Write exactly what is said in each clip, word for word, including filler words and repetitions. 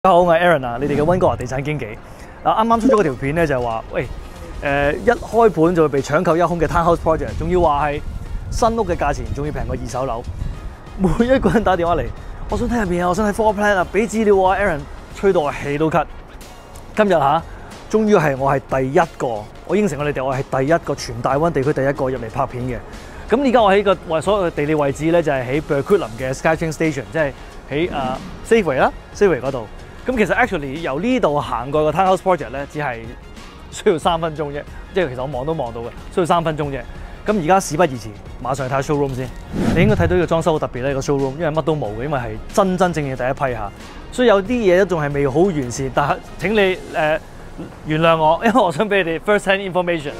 大家好，我係 Aaron 啊，你哋嘅溫哥華地產經紀。嗱，啱啱出咗嗰條片咧，就係話，喂，誒、呃、一開盤就會被搶購一空嘅 townhouse project， 仲要話係新屋嘅價錢，仲要平過二手樓。每一個人打電話嚟，我想睇入邊啊，我想睇 floor plan 啊，俾資料啊 ，Aaron 吹到我氣都咳。今日嚇，終於係我係第一個，我應承過你哋，我係第一個全大灣地區第一個入嚟拍片嘅。咁而家我喺個為所有嘅地理位置咧，就係喺 Burwood 嘅 SkyTrain Station， 即係喺誒 Safeway 啦 ，Safeway 嗰度。咁其實 actually 由呢度行過個 townhouse project 咧，只係需要三分鐘啫，即係其實我望都望到嘅，需要三分鐘啫。咁而家事不宜遲，馬上去睇下 showroom 先。你應該睇到呢個裝修好特別咧，個 showroom，因為乜都冇嘅，因為係真真正正第一批嚇，所以有啲嘢都仲係未好完善。但係請你誒、呃、原諒我，因為我想俾你哋 first hand information。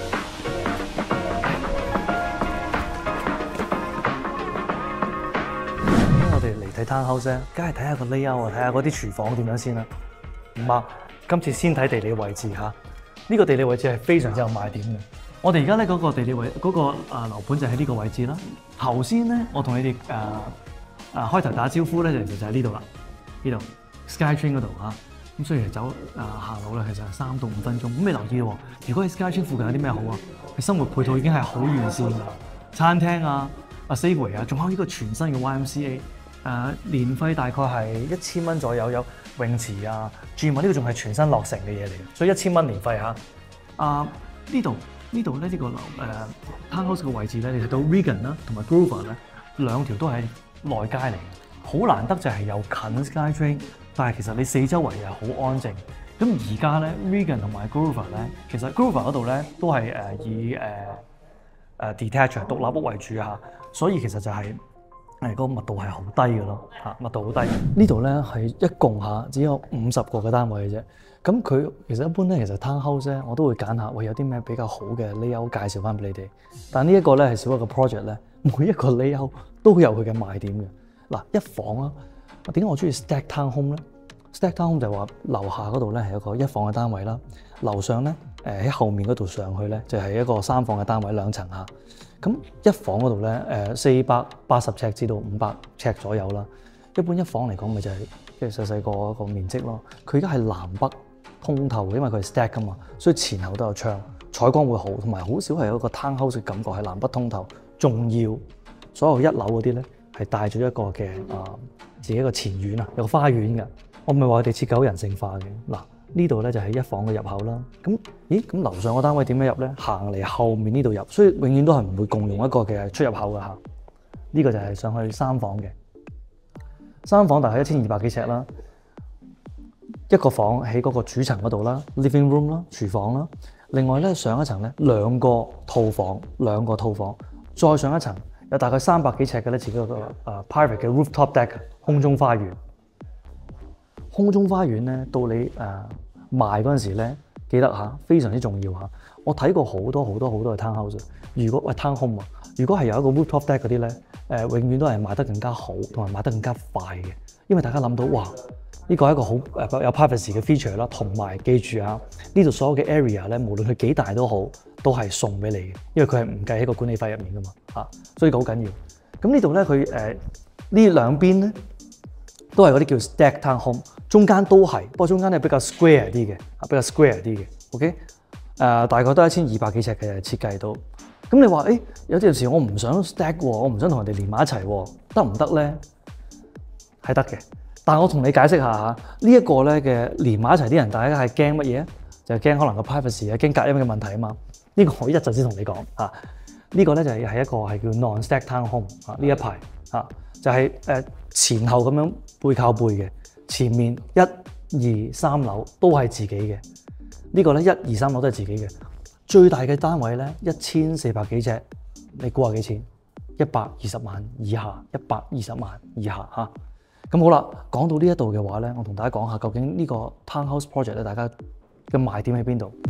睇 townhouse 咧，梗係睇下個 layout 啊，睇下嗰啲廚房點樣先啦。唔啱，今次先睇地理位置嚇。呢、這個地理位置係非常之有賣點嘅。我哋而家咧嗰個地理位嗰、那個啊樓盤就喺呢個位置啦。頭先咧，我同你哋誒誒開頭打招呼咧，其實就喺呢度啦，呢度 SkyTrain 嗰度嚇。咁所以走啊行路咧，其實係三到五分鐘。咁你留意喎，如果喺 SkyTrain 附近有啲咩好啊？佢生活配套已經係好完善㗎，餐廳啊、啊 Safeway 啊，仲有呢個全新嘅 Y M C A。誒、uh, 年費大概係一千蚊左右，有泳池啊、gym 啊，呢個仲係全新落成嘅嘢嚟嘅，所以一千蚊年費嚇。啊呢度呢度咧呢個樓誒、uh, townhouse 嘅位置咧，你睇到 Regan 啦同埋 Grover 咧兩條都係內街嚟嘅，好難得就係又近 SkyTrain， 但係其實你四周圍又好安靜。咁而家咧 Regan 同埋 Grover 咧，其實 Grover 嗰度咧都係誒、uh, 以誒誒、uh, uh, detached 獨立屋為主嚇，所以其實就係、是。誒個密度係好低嘅咯，嚇密度好低。呢度咧係一共下只有五十個嘅單位嘅啫。咁佢其實一般咧，其實 townhouse 咧我都會揀下，喂有啲咩比較好嘅 layout 介紹翻俾你哋。但呢一個咧係小一個 project 咧，每一個 layout 都有佢嘅賣點嘅。嗱一房啦，點解我中意 stack town home 咧 ？stack town home 就係話樓下嗰度咧係一個一房嘅單位啦，樓上咧誒喺後面嗰度上去咧就係一個三房嘅單位兩層嚇。咁一房嗰度咧，誒四百八十尺至到五百尺左右啦。一般一房嚟講，咪就係即係細細個一個面積咯。佢而家係南北通透嘅，因為佢係 stack 噶嘛，所以前後都有窗，採光會好，同埋好少係有一個 townhouse 嘅感覺，係南北通透。仲要所有一樓嗰啲咧係帶咗一個嘅啊、呃、自己一個前院啊，有個花園嘅。我唔係話佢哋設計好人性化嘅嗱。呢度咧就係一房嘅入口啦。咁，咦？咁樓上個單位點樣入咧？行嚟後面呢度入，所以永遠都係唔會共用一個嘅出入口㗎嚇。呢個就係上去三房嘅，三房大概一千二百幾尺啦。一個房喺嗰個主層嗰度啦 ，living room 啦，廚房啦。另外咧上一層咧兩個套房，兩個套房，再上一層有大概三百幾尺嘅咧自己個誒 private 嘅 rooftop deck 空中花園。空中花園咧，到你誒、呃、賣嗰陣時咧，記得嚇，非常之重要嚇。我睇過好多好多好多嘅 townhouse，如果喂 town home 啊，如果係有一個 rooftop deck 嗰啲咧，誒、呃、永遠都係賣得更加好，同埋賣得更加快嘅。因為大家諗到哇，呢個係一個好誒有 privacy 嘅 feature 啦，同埋記住啊，呢度所有嘅 area 咧，無論佢幾大都好，都係送俾你嘅，因為佢係唔計喺個管理費入面噶嘛嚇，所以好緊要。咁呢度咧，佢誒呢兩邊咧。都係嗰啲叫 stack town home， 中間都係，不過中間咧比較 square 啲嘅，比較 square 啲嘅 ，OK，誒、呃、大概都係一千二百幾尺嘅設計到。咁你話誒、欸、有陣時我唔想 stack 喎，我唔想同人哋連埋一齊喎，得唔得咧？係得嘅，但係我同你解釋下嚇，這個、呢一個咧嘅連埋一齊啲人，大家係驚乜嘢？就係、是、驚可能個 privacy 啊，驚隔音嘅問題啊嘛。呢、這個我一陣先同你講嚇。啊這個、呢個咧就係係一個係叫 non-stack town home 啊，呢一排嚇。啊就係、是、誒、呃、前後咁樣背靠背嘅，前面一二三樓都係自己嘅，呢、這個咧一二三樓都係自己嘅。最大嘅單位咧一千四百幾尺，你估下幾錢？一百二十萬以下，一百二十萬以下嚇。咁、啊、好啦，講到呢一度嘅話咧，我同大家講下究竟呢個 townhouse project 咧，大家嘅賣點喺邊度？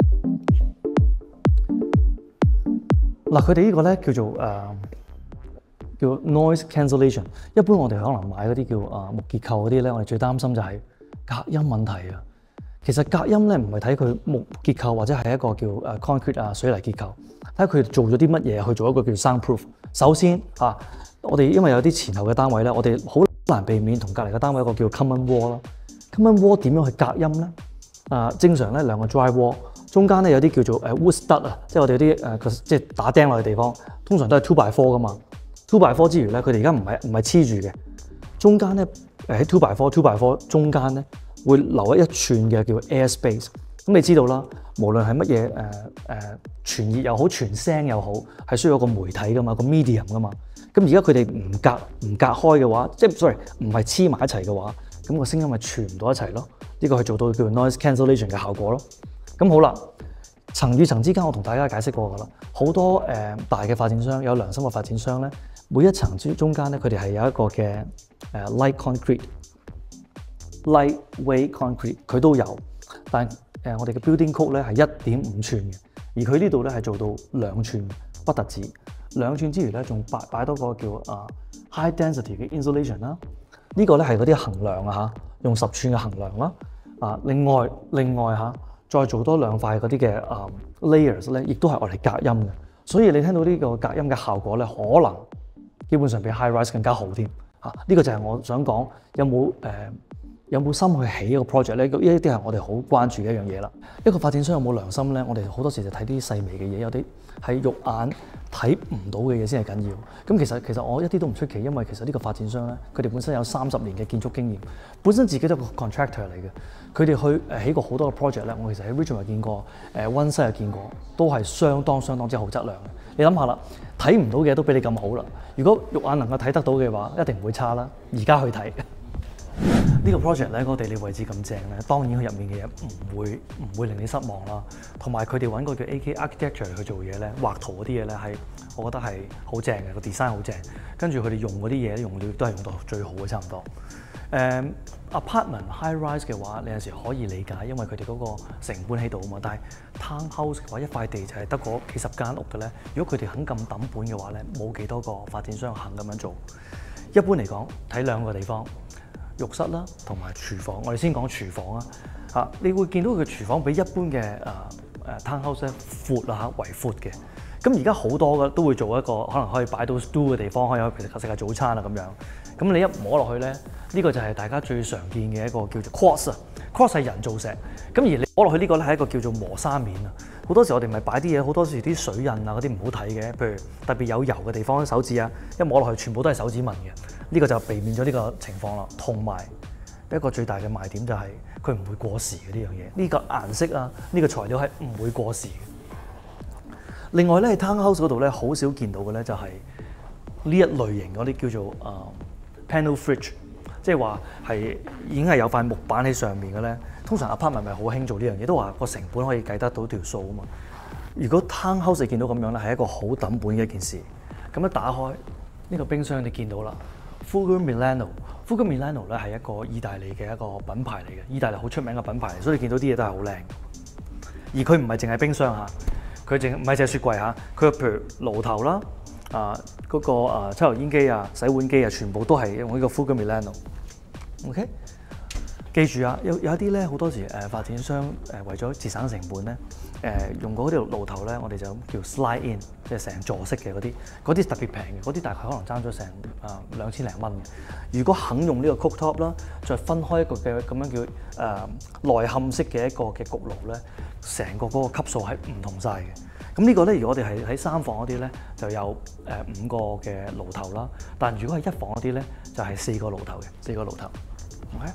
嗱，佢哋呢個咧叫做誒。呃叫 noise cancellation， 一般我哋可能買嗰啲叫啊木結構嗰啲咧，我哋最擔心就係隔音問題啊。其實隔音咧唔係睇佢木結構或者係一個叫誒 concrete 啊水泥結構，睇下佢做咗啲乜嘢去做一個叫 soundproof。首先啊，我哋因為有啲前後嘅單位咧，我哋好難避免同隔離嘅單位一個叫 common wall 啦。 Common wall 點樣去隔音咧？啊，正常咧兩個 dry wall， 中間咧有啲叫做誒 wood stud 啊，即係我哋有啲誒即係打釘落嘅地方，通常都係 two by four 噶嘛。two by four 之餘咧，佢哋而家唔係唔係黐住嘅，中間咧誒喺 two by four two by four 中間咧會留一寸嘅叫 air space。咁你知道啦，無論係乜嘢誒誒傳熱又好，傳聲又好，係需要一個媒體噶嘛，個 medium 噶嘛。咁而家佢哋唔隔唔隔開嘅話，即係 sorry 唔係黐埋一齊嘅話，咁個聲音咪傳唔到一齊咯。呢個係做到叫做 noise cancellation 嘅效果咯。咁好啦，層與層之間我同大家解釋過㗎啦。好多誒、呃、大嘅發展商有良心嘅發展商咧，每一層之中間咧，佢哋係有一個嘅誒、呃、light concrete、lightweight concrete， 佢都有。但誒、呃、我哋嘅 building code 咧係一點五寸嘅，而佢呢度咧係做到兩寸，不特止兩寸之餘咧，仲擺擺多個叫啊、uh, high density 嘅 insulation 啦。呢個咧係嗰啲衡量啊嚇，用十寸嘅衡量啦。啊，另外另外嚇，再做多兩塊嗰啲嘅啊 layers 咧，亦都係我哋隔音嘅。所以你聽到呢個隔音嘅效果咧，可能基本上比 high rise 更加好添。嚇、啊，呢、這個就係我想講，有冇誒、呃、有冇心去起一個 project 咧？呢一啲係我哋好關注嘅一樣嘢啦。一個發展商有冇良心咧？我哋好多時就睇啲細微嘅嘢，有啲係肉眼睇唔到嘅嘢先係緊要。咁其實其實我一啲都唔出奇，因為其實呢個發展商咧，佢哋本身有三十年嘅建築經驗，本身自己都係個 contractor 嚟嘅。佢哋去誒起過好多個 project 咧，我其實喺 Richmond 又見過，誒溫西又見過，都係相當相當之好質量嘅。你諗下啦，睇唔到嘅都比你咁好啦。如果肉眼能夠睇得到嘅話，一定唔會差啦。而家去睇。呢個 project 咧，個地理位置咁正咧，當然佢入面嘅嘢唔會唔會令你失望啦。同埋佢哋揾個叫 A K Architecture 去做嘢咧，畫圖嗰啲嘢咧係，我覺得係好正嘅，個 design 好正。跟住佢哋用嗰啲嘢用料都係用到最好嘅，差唔多。誒、um, apartment high rise 嘅話，你有時可以理解，因為佢哋嗰個成本喺度啊嘛。但係 townhouse 嘅話，一塊地就係得嗰幾十間屋嘅咧。如果佢哋肯咁抌本嘅話咧，冇幾多個發展商肯咁樣做。一般嚟講，睇兩個地方。浴室啦，同埋廚房。我哋先講廚房啊，嚇，你會見到佢嘅廚房比一般嘅誒誒 townhouse 咧闊啊嚇，為闊嘅。咁而家好多嘅都會做一個可能可以擺到 stool 嘅地方，可以去食下早餐啊咁樣。咁你一摸落去咧，呢、這個就係大家最常見嘅一個叫做 quartz 啊 ，quartz 係人造石。咁而你摸落去呢個咧係一個叫做磨砂面啊。好多時我哋咪擺啲嘢，好多時啲水印啊嗰啲唔好睇嘅，譬如特別有油嘅地方，手指啊一摸落去全部都係手指紋嘅。呢個就避免咗呢個情況啦，同埋一個最大嘅賣點就係佢唔會過時嘅呢樣嘢。呢個顏色啊，呢個材料係唔會過時嘅。另外咧喺 townhouse 嗰度咧，好少見到嘅咧就係呢一類型嗰啲叫做啊 panel fridge， 即係話係已經係有塊木板喺上面嘅咧。通常 apartment 咪好興做呢樣嘢，都話個成本可以計得到條數啊嘛。如果 townhouse 你見到咁樣咧，係一個好抌本嘅一件事。咁一打開呢個冰箱，你見到啦。Fogger Milano，Fogger Milano 咧係一個意大利嘅一個品牌嚟嘅，意大利好出名嘅品牌嚟，所以你見到啲嘢都係好靚。而佢唔係淨係冰箱嚇，佢淨唔係淨係雪櫃嚇，佢譬如爐頭啦，啊嗰、那個啊抽油煙機啊、洗碗機啊，全部都係用呢個 Fogger Milano。OK， 記住啊，有有一啲咧好多時誒、呃、發展商誒、呃、為咗節省成本咧。誒、呃、用嗰條爐頭咧，我哋就叫 slide in， 即係成座式嘅嗰啲，嗰啲特別平嘅，嗰啲大概可能爭咗成啊兩千零蚊嘅。如果肯用呢個 cooktop 啦，再分開一個嘅咁樣叫誒、呃、內嵌式嘅一個嘅焗爐咧，成個嗰個級數係唔同晒嘅。咁呢個咧，如果我哋係喺三房嗰啲咧，就有誒五個嘅爐頭啦。但如果係一房嗰啲咧，就係、是、四個爐頭嘅，四個爐頭。OK。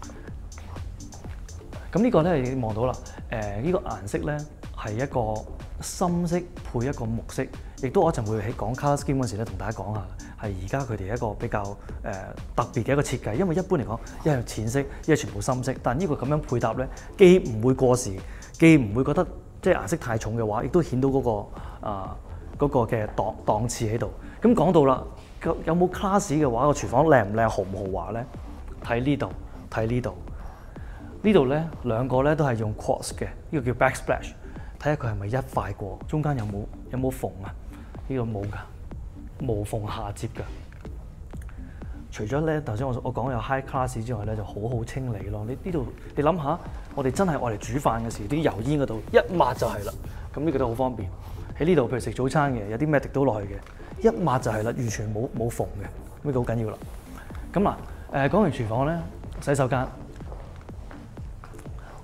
咁呢個咧，你望到啦，誒、呃、呢、這個顏色咧係一個深色配一個木色，亦都我一陣會喺講 colour scheme 嗰時咧同大家講下，係而家佢哋一個比較誒、呃、特別嘅一個設計，因為一般嚟講一係淺色，一係全部深色，但呢個咁樣配搭咧，既唔會過時，既唔會覺得即係顏色太重嘅話，亦都顯到嗰、那個啊嗰、呃那個嘅檔檔次喺度。咁講到啦，有冇 class 嘅話，個廚房靚唔靚、豪唔豪華咧？睇呢度，睇呢度。呢度咧兩個咧都係用 quartz 嘅，呢個叫 backsplash， 睇下佢係咪一塊過，中間有冇有冇縫啊？呢個冇㗎，無縫下接㗎。除咗咧頭先我我講有 high class 之外咧，就好好清理咯。你呢度你諗下，我哋真係愛嚟煮飯嘅時，啲油煙嗰度一抹就係啦。咁呢個都好方便。喺呢度譬如食早餐嘅，有啲咩滴到落去嘅，一抹就係啦，完全冇冇縫嘅，呢個好緊要啦。咁嗱誒講完廚房咧，洗手間。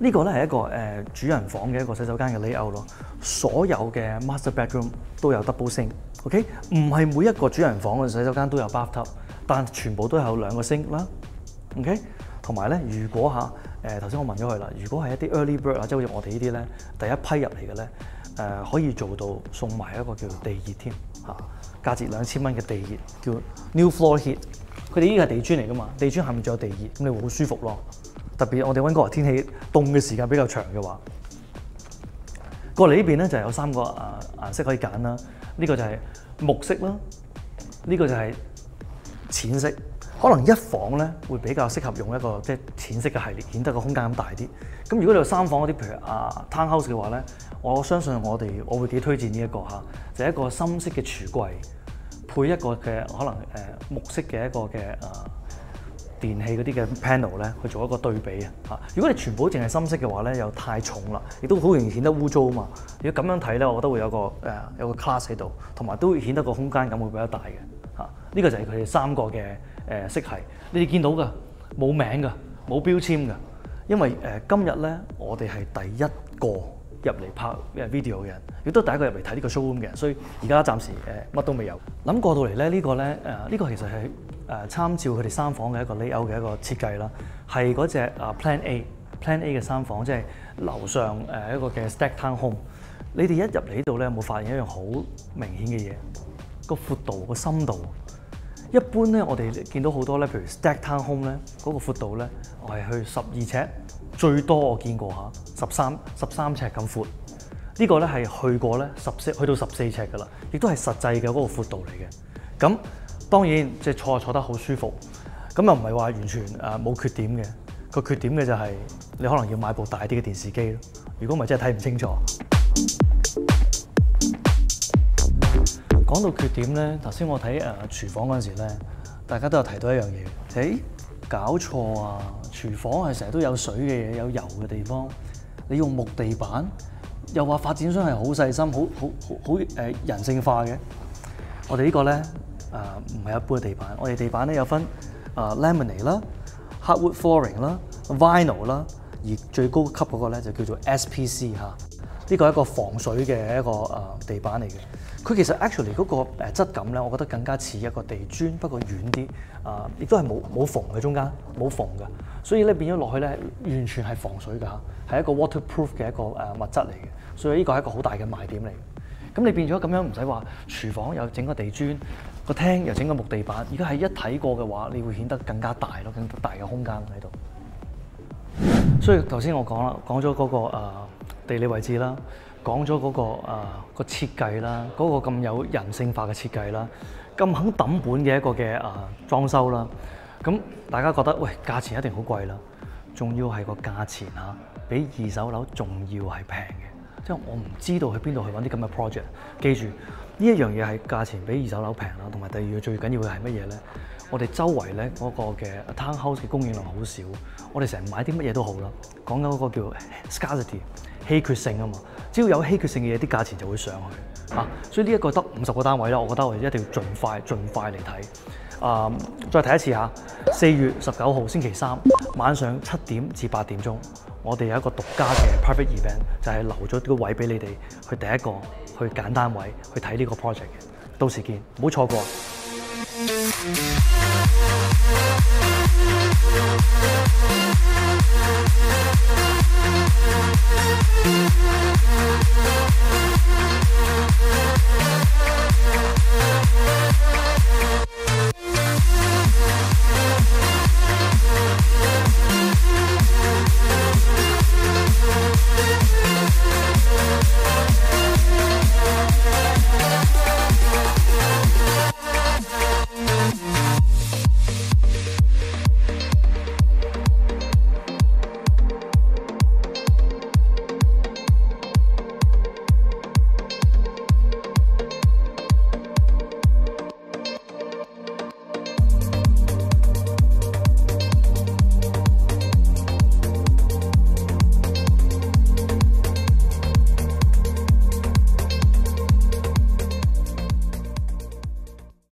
呢個咧係一個誒、呃、主人房嘅一個洗手間嘅 layout 咯。所有嘅 master bedroom 都有 double sink，OK？ 唔係每一個主人房嘅洗手間都有 bathtub， 但全部都有兩個 sink 啦。OK？ 同埋咧，如果嚇誒頭先我問咗佢啦，如果係一啲 early bird 啊，即係好似我哋呢啲咧第一批入嚟嘅咧，誒、呃、可以做到送埋一個叫做地熱添嚇，價值兩千蚊嘅地熱叫 new floor heat。佢哋呢個係地磚嚟㗎嘛，地磚下面仲有地熱，咁你會好舒服咯。特別我哋溫哥華天氣凍嘅時間比較長嘅話，過嚟呢邊咧就有三個誒顏色可以揀啦。呢個就係木色啦，呢個就係淺色。可能一房咧會比較適合用一個即係淺色嘅系列，顯得個空間咁大啲。咁如果你有三房嗰啲，譬如啊 townhouse 嘅話咧，我相信我哋我會幾推薦呢一個嚇，就係一個深色嘅櫥櫃。配一個嘅可能誒、呃、木色嘅一個嘅誒、呃、電器嗰啲嘅 panel 咧，去做一個對比啊嚇！如果你全部淨係深色嘅話咧，又太重啦，亦都好容易顯得污糟啊嘛。如果咁樣睇咧，我覺得會有個誒、呃、有個 class 喺度，同埋都會顯得個空間感會比較大嘅嚇。呢、這個就係佢哋三個嘅誒、呃、色系，你哋見到㗎，冇名㗎，冇標籤㗎，因為誒、呃、今日咧我哋係第一個入嚟拍 video 嘅人，亦都第一個入嚟睇呢個 showroom 嘅人，所以而家暫時誒乜、呃、都未有。諗過到嚟咧，呢、這個咧誒呢、呃這個其實係誒、呃、參照佢哋三房嘅一個 layout 嘅一個設計啦，係嗰隻啊 Plan A Plan A 嘅三房，即係樓上誒、呃、一個嘅 stack town home。你哋一入嚟呢度咧，有冇發現一樣好明顯嘅嘢？個闊度、個深度。一般咧，我哋見到好多咧，譬如 stack town home 咧，嗰、那個闊度咧，我係去十二尺，最多我見過嚇十三十三尺咁闊。這個、呢個咧係去過咧十四去到十四尺噶啦，亦都係實際嘅嗰個闊度嚟嘅。咁當然即係坐坐得好舒服，咁又唔係話完全誒冇缺點嘅。個缺點嘅就係你可能要買部大啲嘅電視機咯。如果唔係真係睇唔清楚。講到缺點咧，頭先我睇誒廚房嗰陣時咧，大家都有提到一樣嘢，就係、是、搞錯啊！廚房係成日都有水嘅嘢，有油嘅地方，你用木地板，又話發展商係好細心，好好好好誒人性化嘅。我哋呢個咧誒唔係一般嘅地板，我哋地板咧有分誒 laminate 啦、hardwood flooring 啦、vinyl 啦，而最高級嗰個咧就叫做 S P C 嚇。呢個係一個防水嘅一個誒地板嚟嘅。佢其實 actually 嗰個誒質感咧，我覺得更加似一個地磚，不過軟啲，啊，亦都係冇冇縫嘅中間，冇縫嘅，所以咧變咗落去咧，完全係防水㗎嚇，係一個 waterproof 嘅一個誒物質嚟嘅，所以呢個係一個好大嘅賣點嚟。咁你變咗咁樣唔使話，廚房又整個地磚，個廳又整個木地板，而家係一睇過嘅話，你會顯得更加大咯，更加大嘅空間喺度。所以頭先我講啦，講咗嗰個誒地理位置啦。講咗嗰個啊個設計啦，嗰、那個咁有人性化嘅設計啦，咁肯抌本嘅一個嘅啊裝修啦，咁大家覺得喂價錢一定好貴啦，仲要係個價錢嚇比二手樓仲要係平嘅，即係我唔知道去邊度去揾啲咁嘅 project。記住呢一樣嘢係價錢比二手樓平啦，同埋第二樣最緊要嘅係乜嘢咧？我哋周圍咧嗰個嘅 townhouse 嘅供應量好少，我哋成日買啲乜嘢都好啦，講緊嗰個叫 scarcity 稀缺性啊嘛。只要有稀缺性嘅嘢，啲價錢就會上去啊！所以呢一個得五十個單位啦，我覺得我哋一定要盡快、盡快嚟睇。啊，再睇一次嚇，四月十九號星期三晚上七點至八點鐘，我哋有一個獨家嘅 private event，就係留咗個位俾你哋去第一個去揀單位去睇呢個 project 嘅。到時見，唔好錯過。